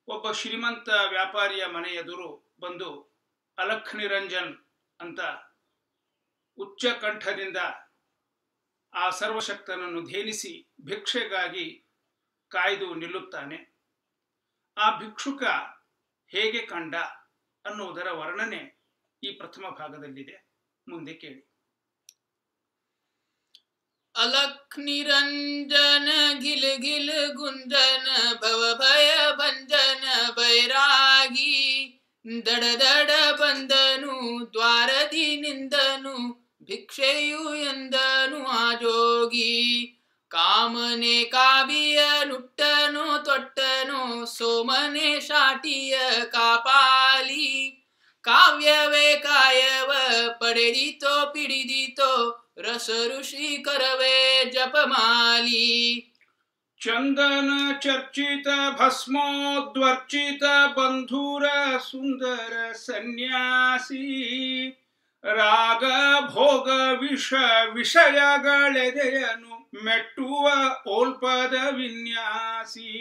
ಒಬ್ಬ ಶ್ರೀಮಂತ ವ್ಯಾಪಾರಿಯ ಮನೆ ಎದುರು ಬಂದು ಅಲಖ್ ನಿರಂಜನ್ ಅಂತ ಉಚ್ಚ ಕಂಠದಿಂದ ಆ ಸರ್ವಶಕ್ತನನ್ನು ಧೇನಿಸಿ ಭಿಕ್ಷೆಗಾಗಿ ಕಾಯ್ದು ನಿಲ್ಲುತ್ತಾನೆ. ಆ ಭಿಕ್ಷುಕ ಹೇಗೆ ಕಂಡ ಅನ್ನುವುದರ ವರ್ಣನೆ ಈ ಪ್ರಥಮ ಭಾಗದಲ್ಲಿದೆ. ಮುಂದೆ ಕೇಳಿ. अलख निरंजन गिल गिल गुंजन भव भय भंजन बैरागी दड़ दड़ बंदनु द्वारदी निंदनु भिक्षेयु ಎಂದನು ಆ ಜೋಗಿ. ಕಾಮನೆ ಕಾವಿಯ ನುಟ್ಟನೋ ತೊಟ್ಟನೋ ಸೋಮನೆ ಶಾಟಿಯ ಕಾಪಾಲಿ. ಕಾವ್ಯವೇ ಕಾಯವ ಪಡೆದಿತೋ ಪಿಡಿದಿತೋ ರಸ ಋಷಿ ಕರವೇ ಜಪಮಾಲಿ. ಚಂದನ ಚರ್ಚಿತ ಭಸ್ಮೋದ್ವರ್ಚಿತ ಬಂಧುರ ಸುಂದರ ಸನ್ಯಾಸಿ. ರಾಗ ಭೋಗ ವಿಷಯಗಳೆದೆಯನು ಮೆಟ್ಟುವ ಓಲ್ಪದ ವಿನ್ಯಾಸಿ.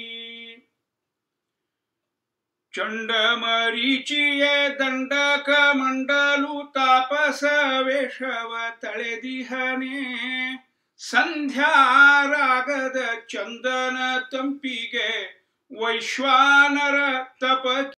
ಚಂಡಮರೀಚಿಯೇ ದಂಡಕ ಮಂಡಲು ತಾಪಸ ವೇಷವ ತಳೆದಿಹನೆ. ಸಂಧ್ಯಾರಾಗದ ಚಂದನ ತಂಪಿಗೆ ವೈಶ್ವಾನರ ತಪ